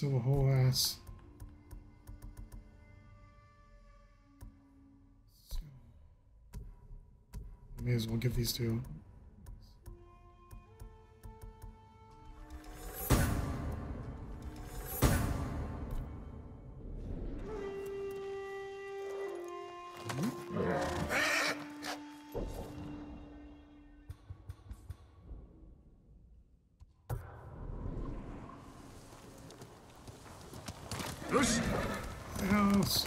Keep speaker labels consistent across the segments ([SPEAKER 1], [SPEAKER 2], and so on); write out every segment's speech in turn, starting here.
[SPEAKER 1] Still a whole ass. May as well give these two. House.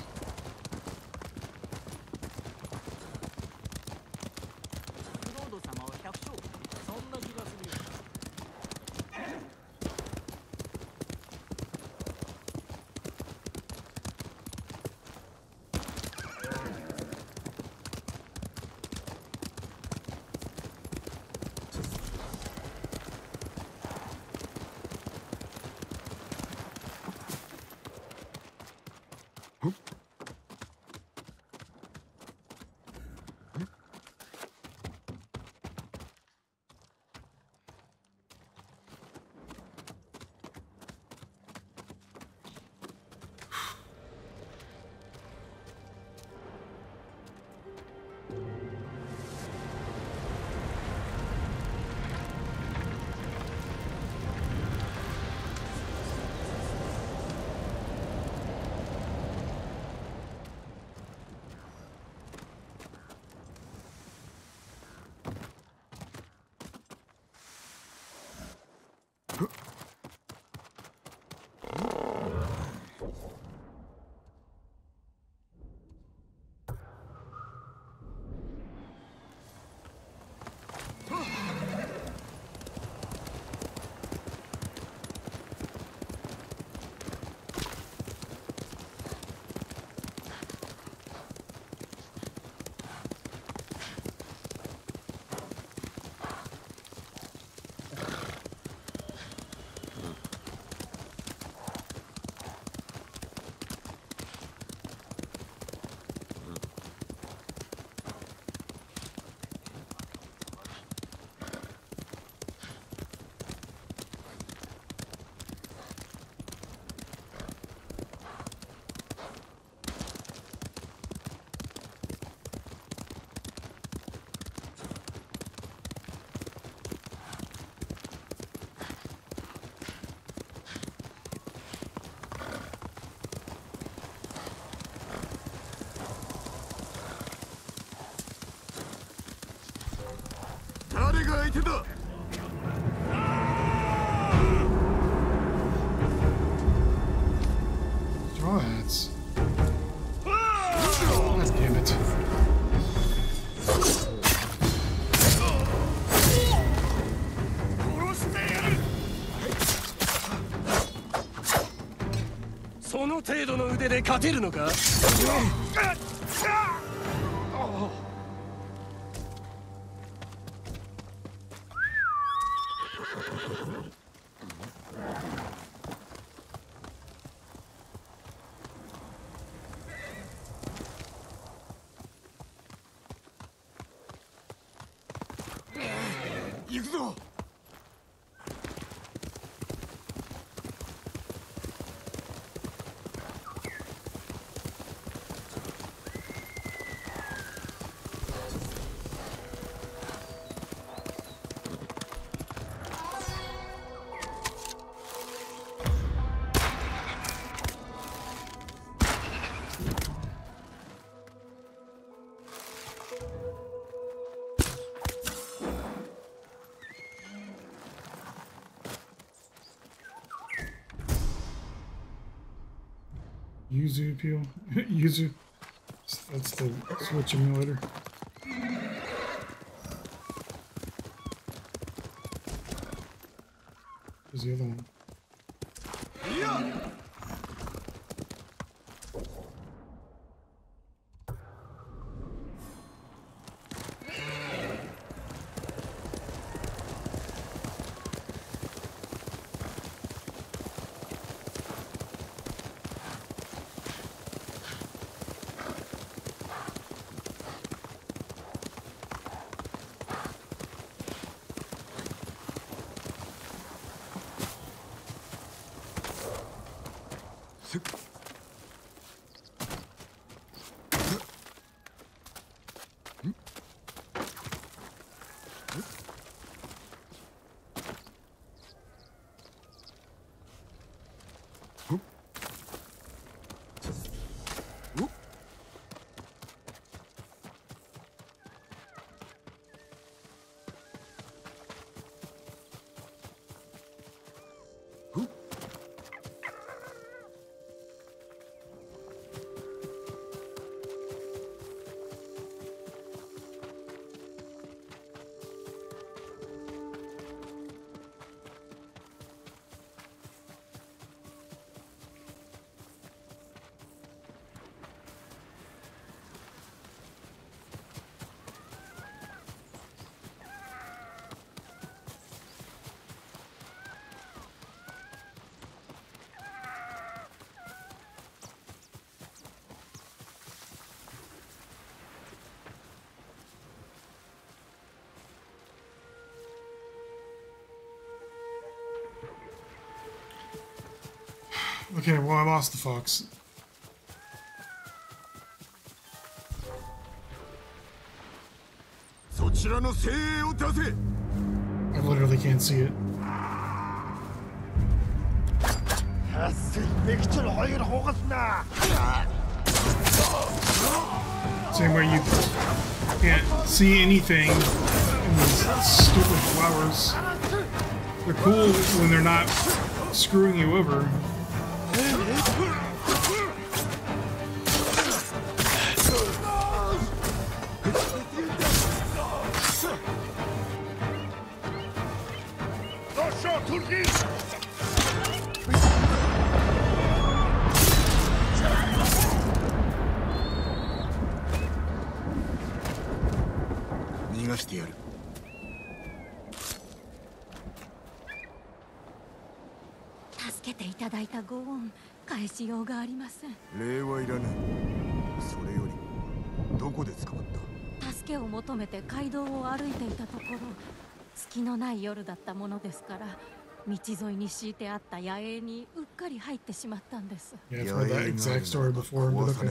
[SPEAKER 1] Straw hats. God damn it. Yuzu peel. Yuzu. That's the Switch emulator. Where's the other one? Okay, well, I lost the fox. I literally can't see it. Same way you can't see anything in these stupid flowers. They're cool when they're not screwing you over. Yeah, I've heard that exact story before, but okay.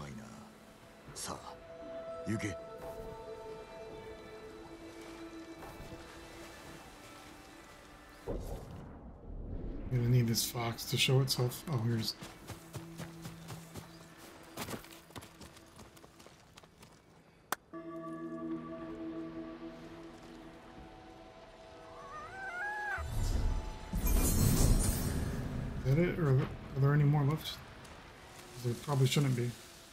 [SPEAKER 1] I'm gonna need this fox to show itself. Oh, here's. Is that it, or are there any more left? There probably shouldn't be.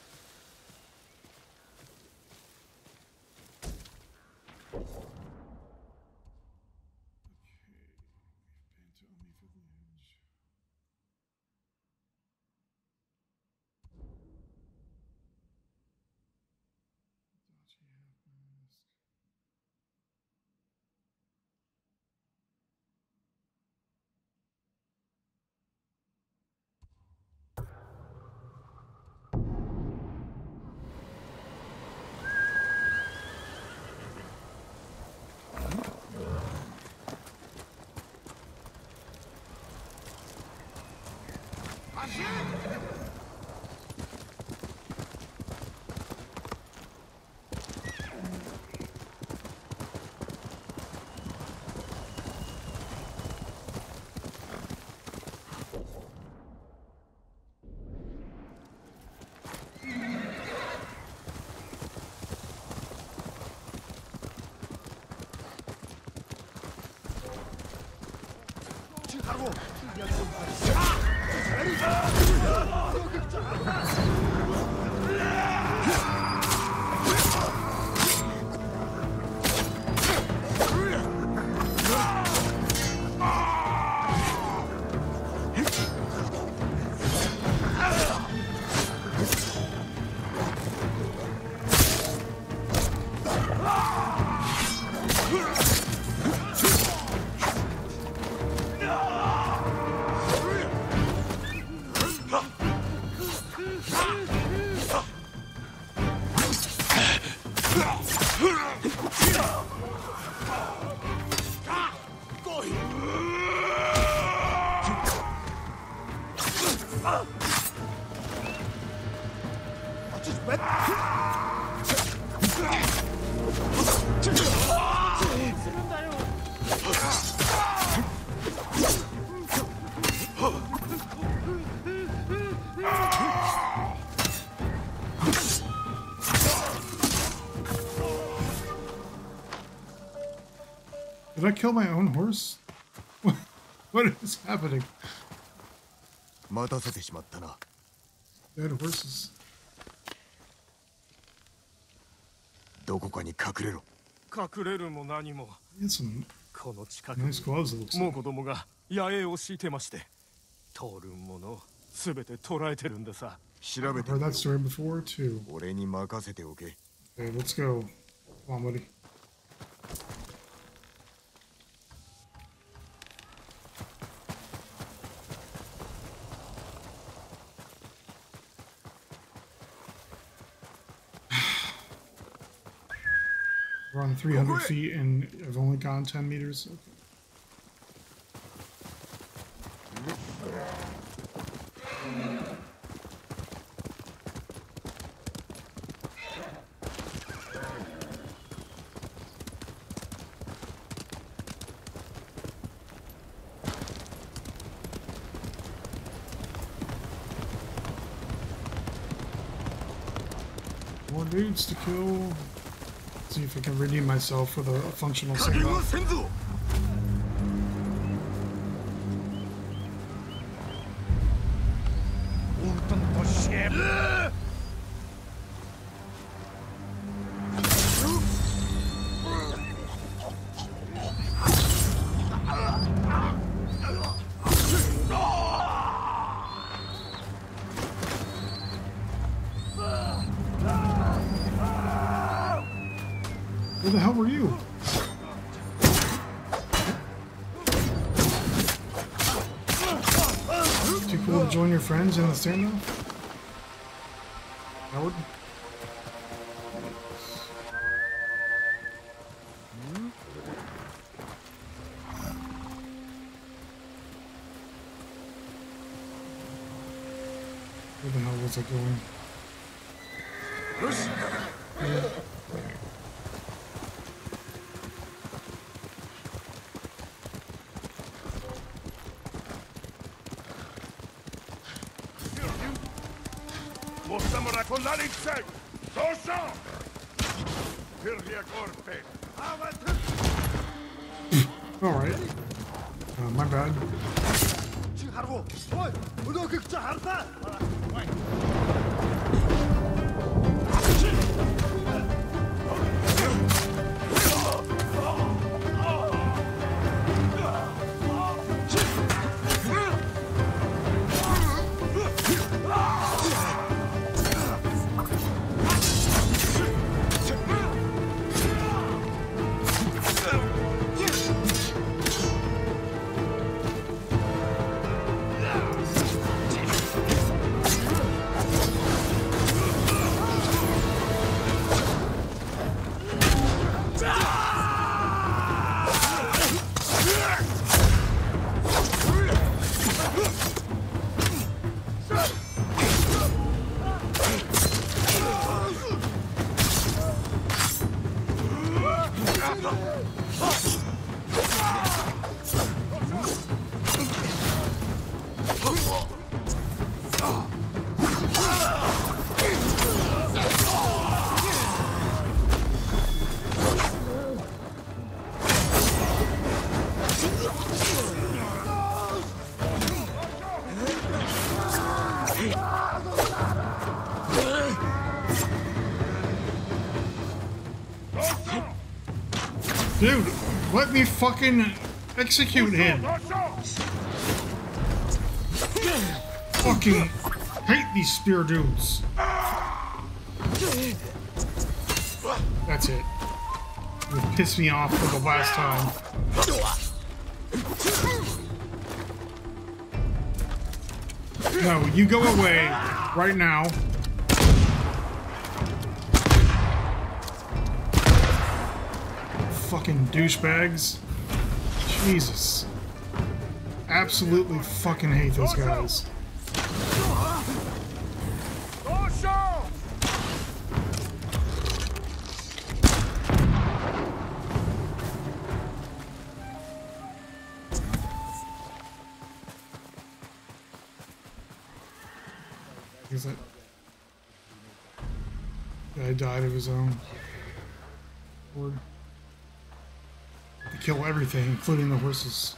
[SPEAKER 1] Did I kill my own horse? What is happening? Dead horses. He had some nice gloves, it looks like. I've heard that story before, too. Okay, let's go. Come on, buddy. We're on 300 feet and I've only gone 10 meters. Okay. More dudes to kill. Let's see if I can redeem myself with a functional send-off. Where the hell were you? Too cool to join your friends in the standoff? Howard? Where the hell was I going? Alright. My bad. Dude, let me fucking execute him. Fucking hate these spear dudes. That's it. You pissed me off for the last time. No, you go away right now. Fucking douchebags. Jesus. Absolutely fucking hate those guys. Is it? Guy died of his own accord. To kill everything, including the horses.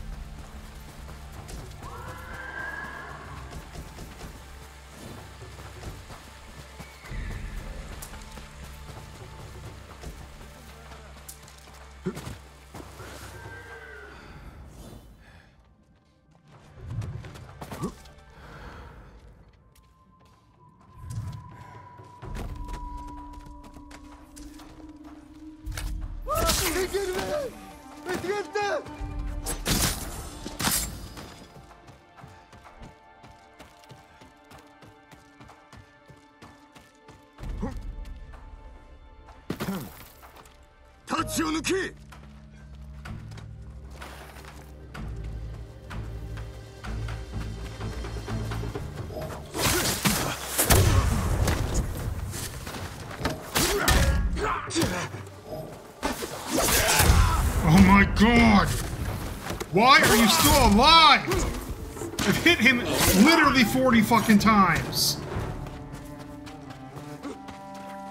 [SPEAKER 1] Oh my god! Why are you still alive? I've hit him literally 40 fucking times.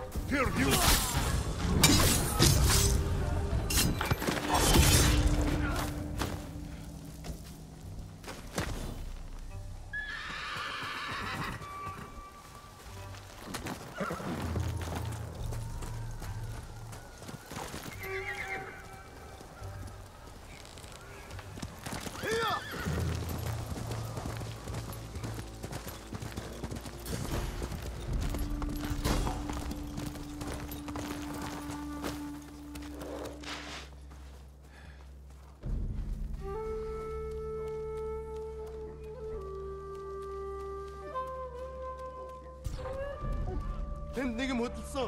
[SPEAKER 2] Тэнд нэг юм хөдөлсөн.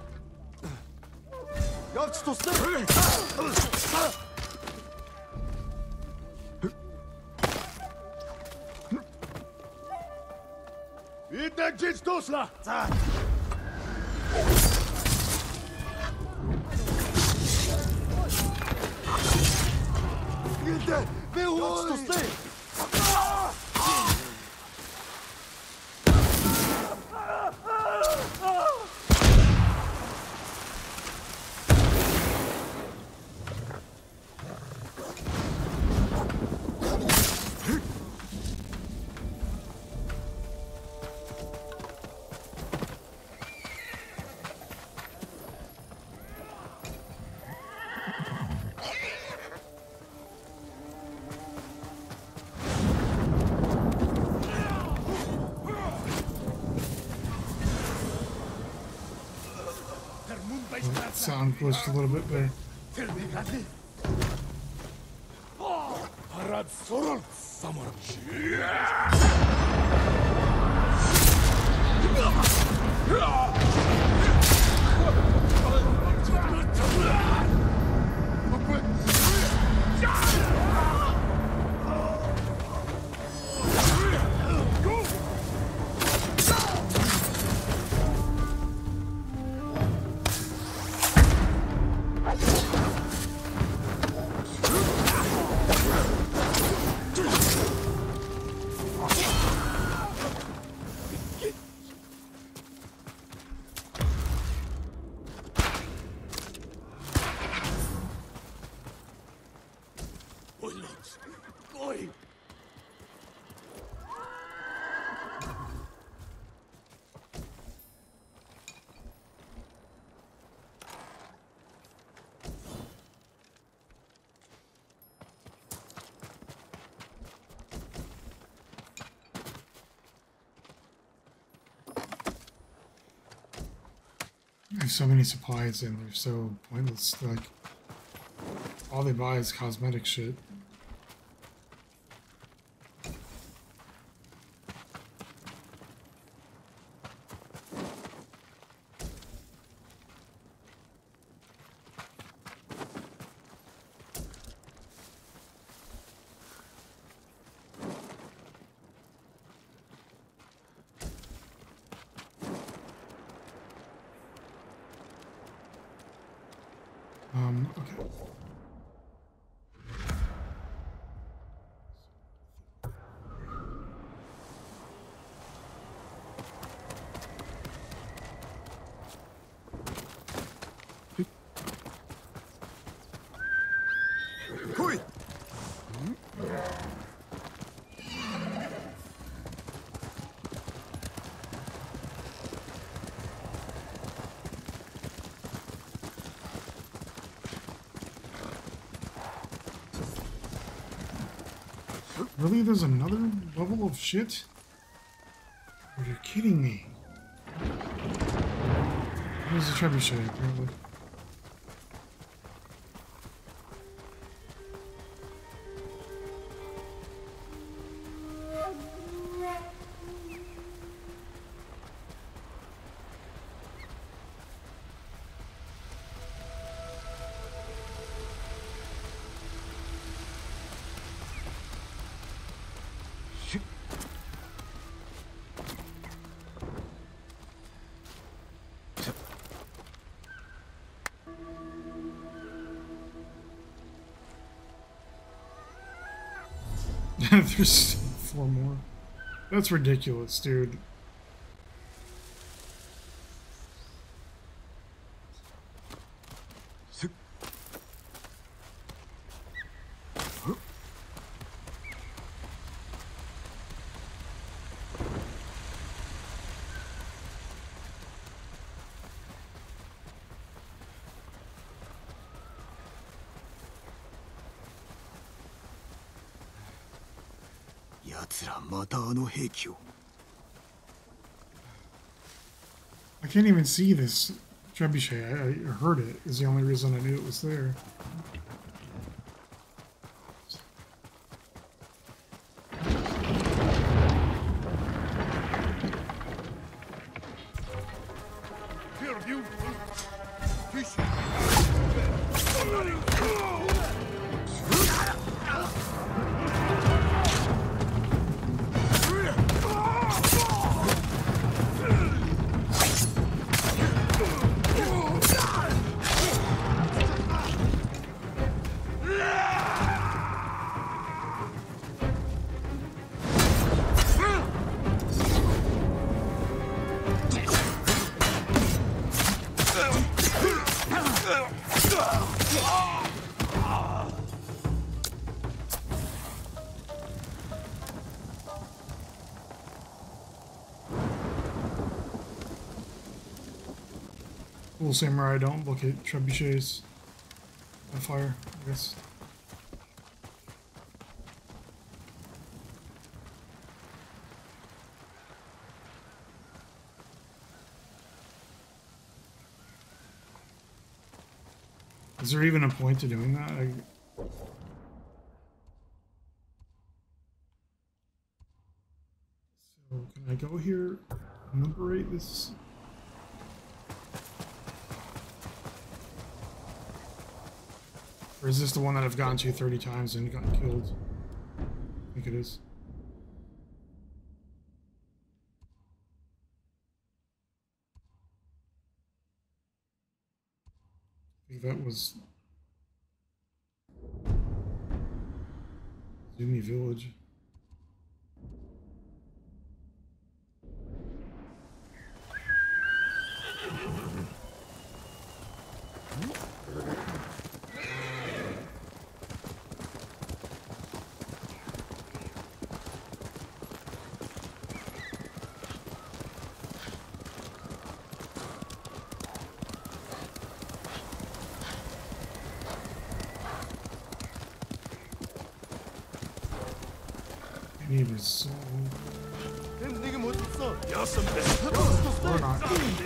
[SPEAKER 2] Явж туслаа. Эдгээр жиж туслаа. За. Эдгээр би явж туслаа.
[SPEAKER 1] Sound glitched a little bit there. There's so many supplies and they're so pointless. Like, all they buy is cosmetic shit. Okay. Really? There's another level of shit? Oh, you're kidding me. There's a trebuchet, apparently. There's 4 more. That's ridiculous, dude. I can't even see this trebuchet. I heard it is the only reason I knew it was there. Cool samurai don't look at trebuchets on fire, I guess. Is there even a point to doing that? So can I go here and liberate this? Or is this the one that I've gone to 30 times and gotten killed? I think it is. I think that was Zumi Village. Or not.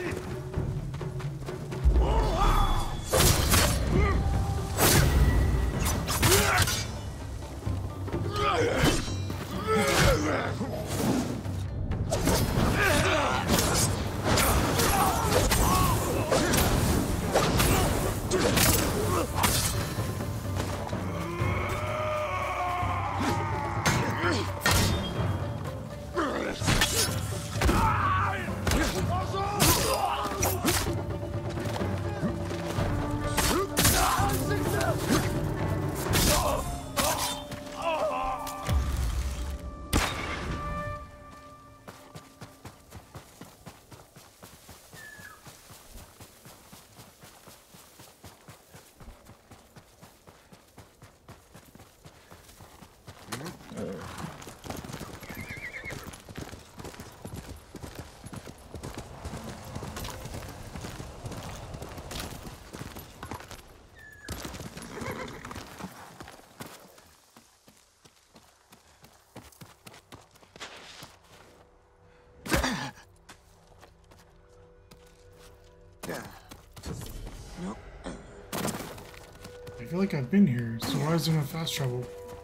[SPEAKER 1] I feel like I've been here, so why is there no fast travel?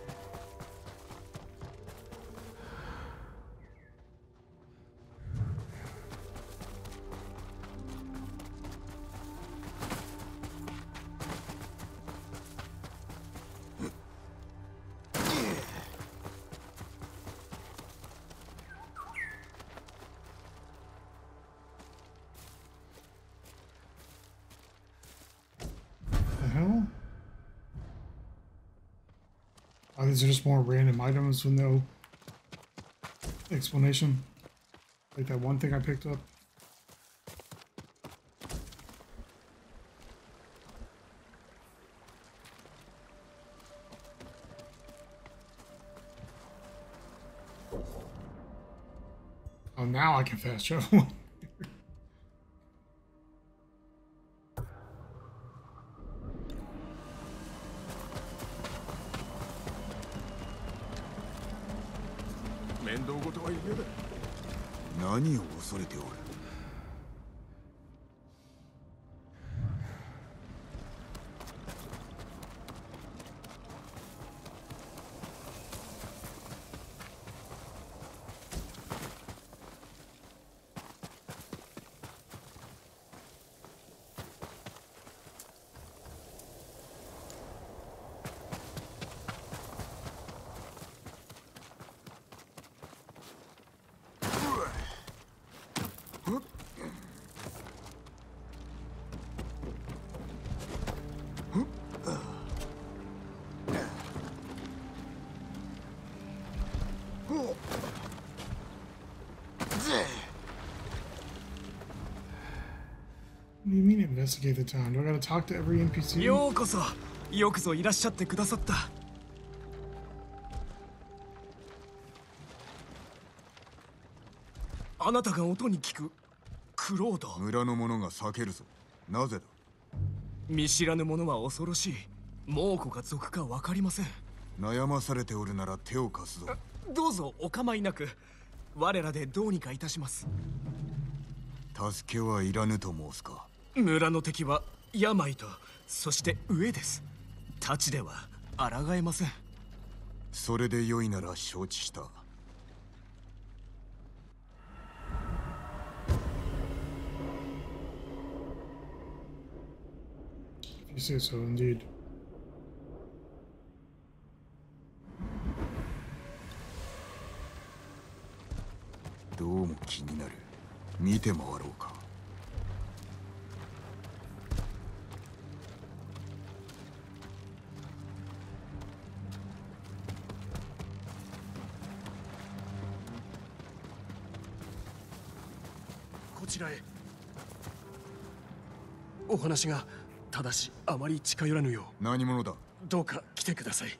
[SPEAKER 1] These are just more random items with no explanation. Like that one thing I picked up. Oh, now I can fast travel.
[SPEAKER 2] 面倒事は嫌だ。
[SPEAKER 3] 何を恐れておる。
[SPEAKER 1] What do you mean investigate the town? Do I gotta talk to every NPC?
[SPEAKER 4] ようこそ、よくぞいらっしゃってくださった。あなたが音に聞くクロード。
[SPEAKER 3] 村の者が避けるぞ。なぜだ。
[SPEAKER 4] 見知らぬ者は恐ろしい。猛虎か賊か分かりません。
[SPEAKER 3] 悩まされておるなら手を貸すぞ。
[SPEAKER 4] どうぞお構いなく。我らでどうにかいたします。
[SPEAKER 3] 助けはいらぬと申すか。
[SPEAKER 4] 村の敵は病と、そして飢えです。太刀では抗えません。
[SPEAKER 3] それで良いなら承知した。
[SPEAKER 1] You say so, indeed.
[SPEAKER 3] どうも気になる。見て回ろうか。
[SPEAKER 4] こちらへ。お話が、ただしあまり近寄らぬよう。
[SPEAKER 3] 何者だ。
[SPEAKER 4] どうか来てください。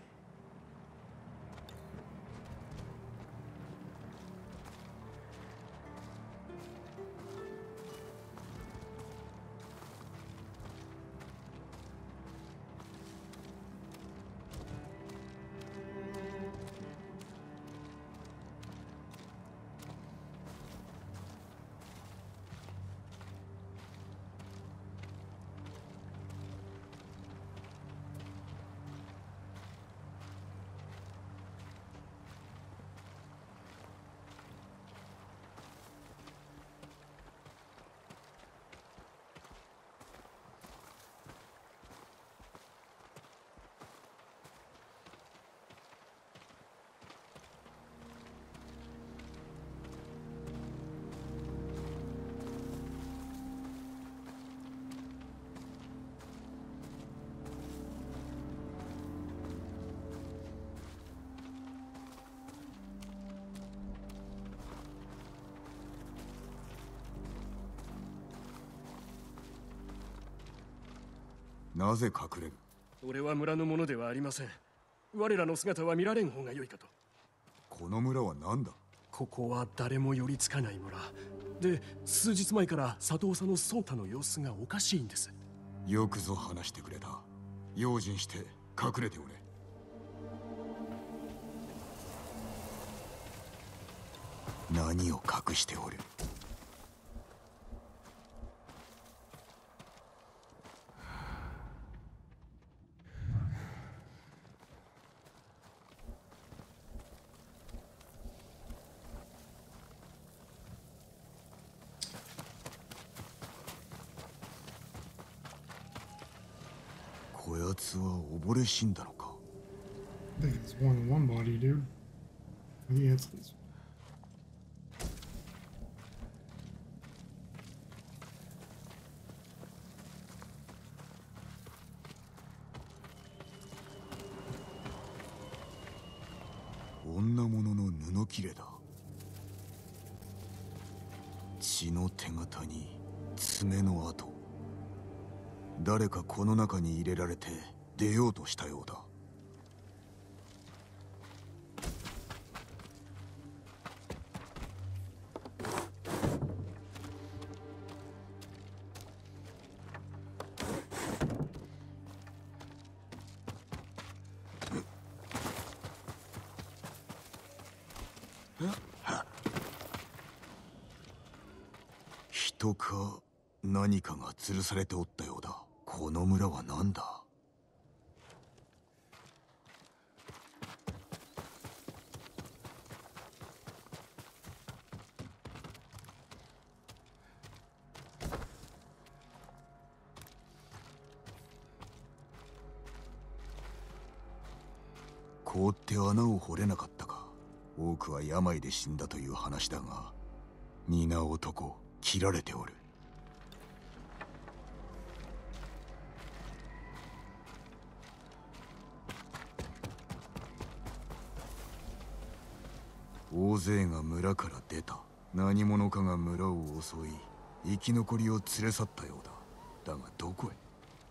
[SPEAKER 3] なぜ隠れる。
[SPEAKER 4] 俺は村の者ではありません。我らの姿は見られん方が良いかと。
[SPEAKER 3] この村は何だ。
[SPEAKER 4] ここは誰も寄りつかない村で、数日前から佐藤さんの颯太の様子がおかしいんです。
[SPEAKER 3] よくぞ話してくれた。用心して隠れておれ。何を隠しておる。こやつは溺れ死んだのか。
[SPEAKER 1] I think it's more than one body, dude. I think it's this.
[SPEAKER 3] 女物の布切れだ。血の手形に爪の跡。誰かこの中に入れられて出ようとしたようだ。え？ 人か何かが吊るされておったようだ。この村は何だ？凍って穴を掘れなかったか。多くは病で死んだという話だが、皆男切られておる。大勢が村から出た。何者かが村を襲い、生き残りを連れ去ったようだ。だがどこへ？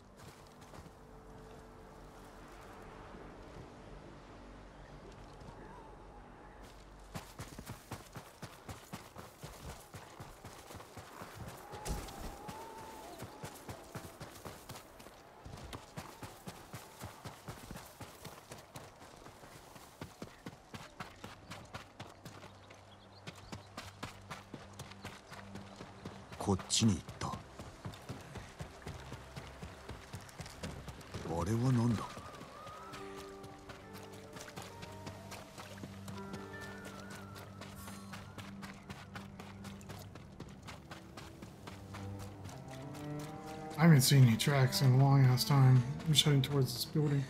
[SPEAKER 3] こっちに行った。あれは何だ？
[SPEAKER 1] I haven't seen any tracks in a long ass time. I'm just heading towards this building.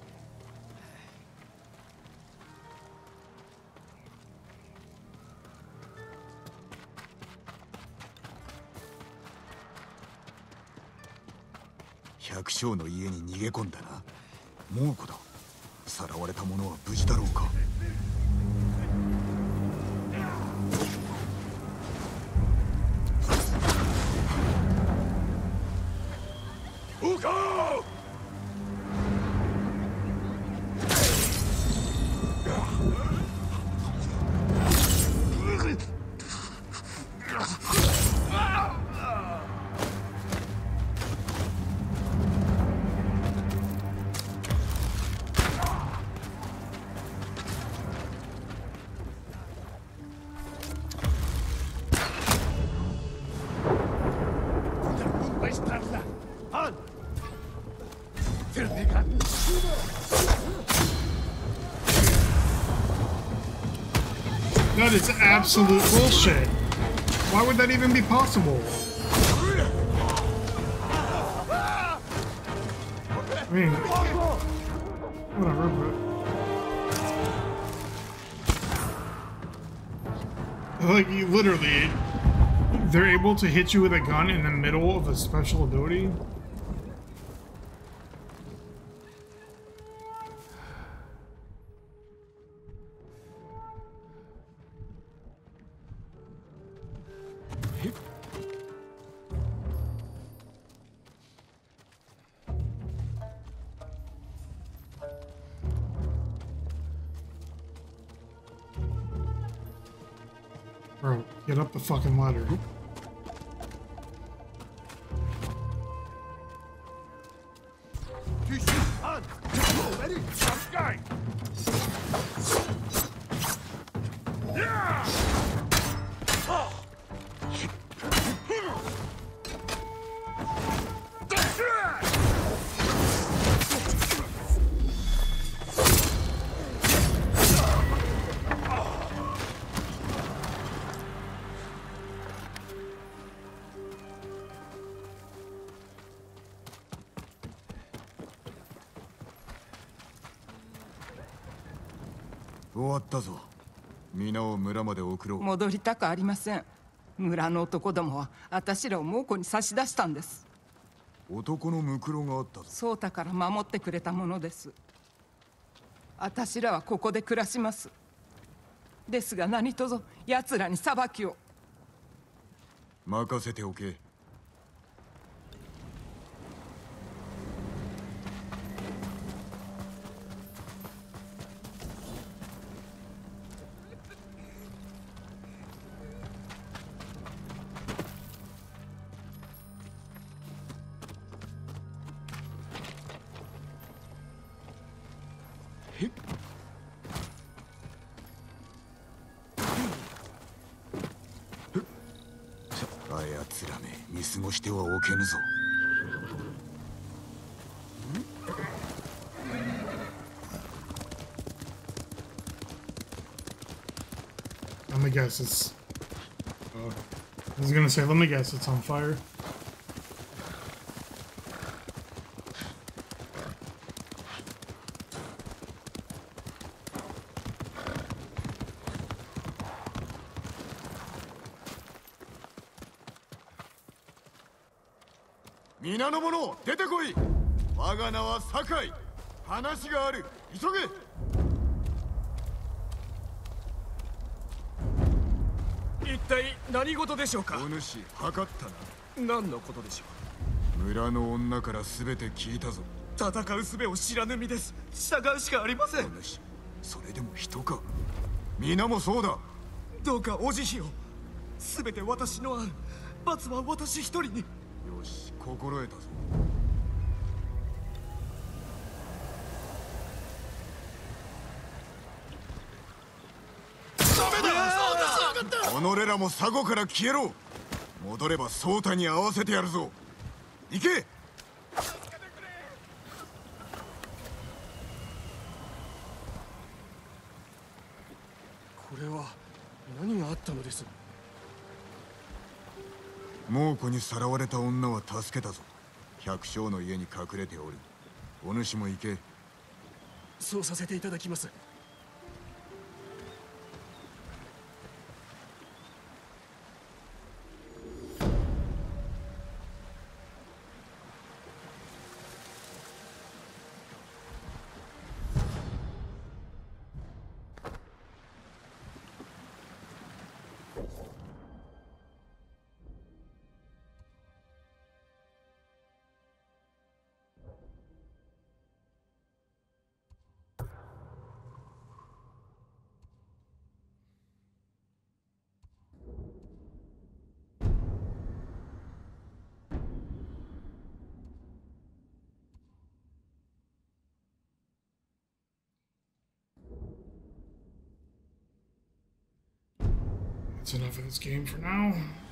[SPEAKER 3] 百姓の家に逃げ込んだな。猛虎だ。さらわれた者は無事だろうか。
[SPEAKER 1] That is absolute bullshit. Why would that even be possible? I mean, whatever, but... Like, you literally... They're able to hit you with a gun in the middle of a special ability? Bro, get up the fucking ladder.皆を村まで送ろう。
[SPEAKER 5] 戻りたくありません。村の男どもは私らを猛虎に差し出したんです。
[SPEAKER 3] 男のムクロがあったぞ。
[SPEAKER 5] ソータから守ってくれたものです。私らはここで暮らします。ですが何とぞ奴らに裁きを。
[SPEAKER 3] 任せておけ。あやつら見過ごしてはおけぬぞ。
[SPEAKER 1] Let me guess, it's... I was gonna say, let me guess, it's on fire.
[SPEAKER 3] 皆の者出てこい。我が名は酒井。話がある。急げ。
[SPEAKER 4] 一体何事でしょうか。
[SPEAKER 3] お主測ったな。
[SPEAKER 4] 何のことでしょ
[SPEAKER 3] 村の女から全て聞いたぞ。
[SPEAKER 4] う。戦う術を知らぬ身です。従うしかありません。
[SPEAKER 3] お主それでも人か。皆もそうだ。
[SPEAKER 4] どうかお慈悲を。全て私の案。罰は私一人に。
[SPEAKER 3] よし心得たぞ。己らも佐護から消えろ。戻れば宗太に合わせてやるぞ。行け。
[SPEAKER 4] これは何があったのです。
[SPEAKER 3] 猛虎にさらわれた女は助けたぞ。百姓の家に隠れておる。お主も行け。
[SPEAKER 4] そうさせていただきます。
[SPEAKER 1] That's enough of this game for now.